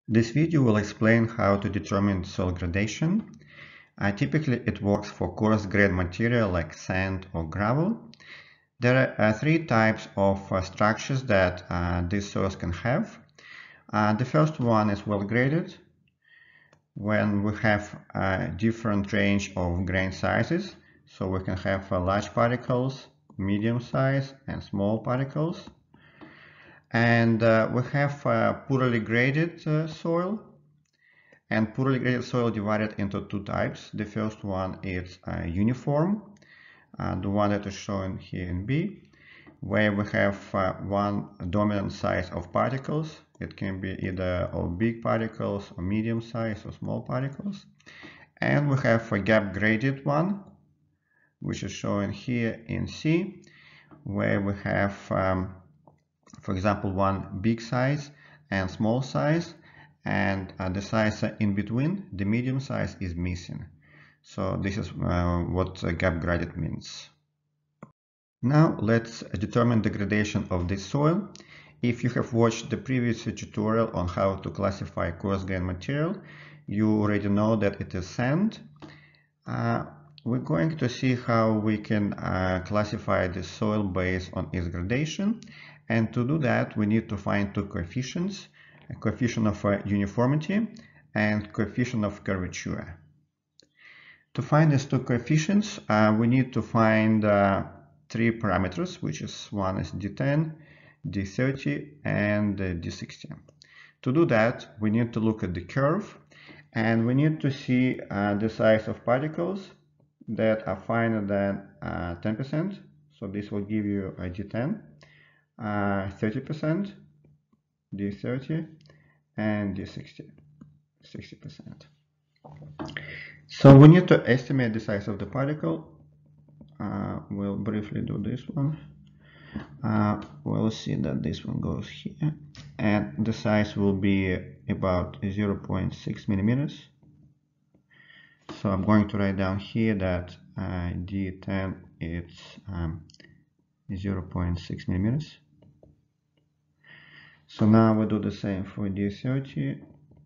This video will explain how to determine soil gradation. Typically, it works for coarse grained material like sand or gravel. There are three types of structures that these soils can have. The first one is well graded, when we have a different range of grain sizes. So we can have large particles, medium size, and small particles. And we have poorly graded soil. And poorly graded soil divided into two types. The first one is uniform, the one that is shown here in B, where we have one dominant size of particles. It can be either of big particles or medium size or small particles. And we have a gap graded one, which is shown here in C, where we have, for example, one big size and small size, and the size in between, the medium size, is missing. So this is what gap graded means. Now let's determine the gradation of this soil. If you have watched the previous tutorial on how to classify coarse grained material, you already know that it is sand. We're going to see how we can classify the soil based on its gradation. And to do that, we need to find two coefficients: a coefficient of uniformity and coefficient of curvature. To find these two coefficients, we need to find three parameters, which is one is D10, D30, and D60. To do that, we need to look at the curve, and we need to see the size of particles that are finer than 10%. So this will give you a D10, 30%, D30, and D60, 60%. So we need to estimate the size of the particle. We'll briefly do this one. We'll see that this one goes here, and the size will be about 0.6 millimeters. So I'm going to write down here that D10 is 0.6 millimeters. So now we do the same for D30.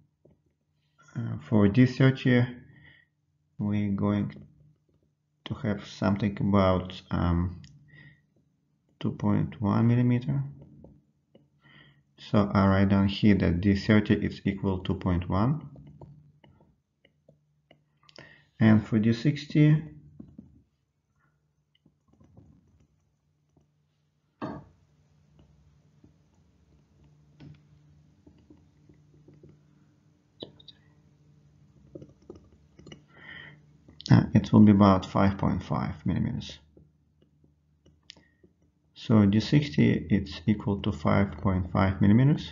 For D30, we're going to have something about 2.1 millimeter. So I write down here that D30 is equal to 2.1. And for D60, it will be about 5.5 millimeters. So D60 is equal to 5.5 millimeters.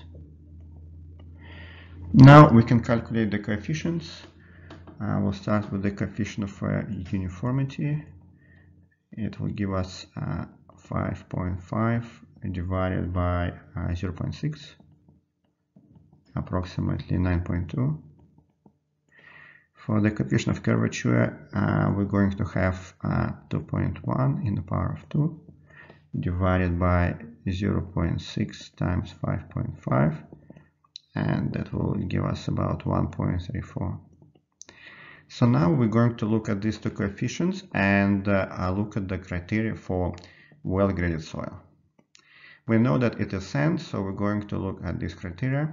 Now we can calculate the coefficients. We'll start with the coefficient of uniformity. It will give us 5.5 divided by 0.6, approximately 9.2. For the coefficient of curvature, we're going to have 2.1 in the power of 2 divided by 0.6 times 5.5, and that will give us about 1.34. So now we're going to look at these two coefficients and look at the criteria for well-graded soil. We know that it is sand, so we're going to look at these criteria.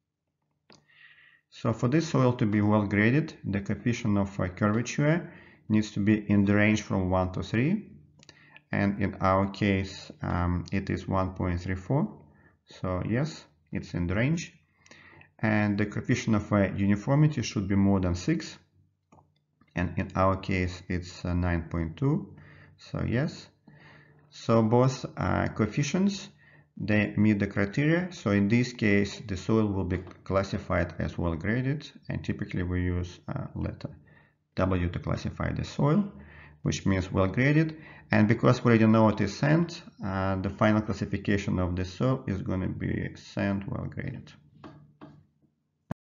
So for this soil to be well graded, the coefficient of curvature needs to be in the range from 1 to 3. And in our case, it is 1.34. So yes, it's in the range. And the coefficient of uniformity should be more than 6. And in our case, it's 9.2. So yes. So both coefficients, they meet the criteria. So in this case, the soil will be classified as well graded, and typically we use letter W to classify the soil, which means well graded. And because we already know it is sand, the final classification of the soil is going to be sand well graded.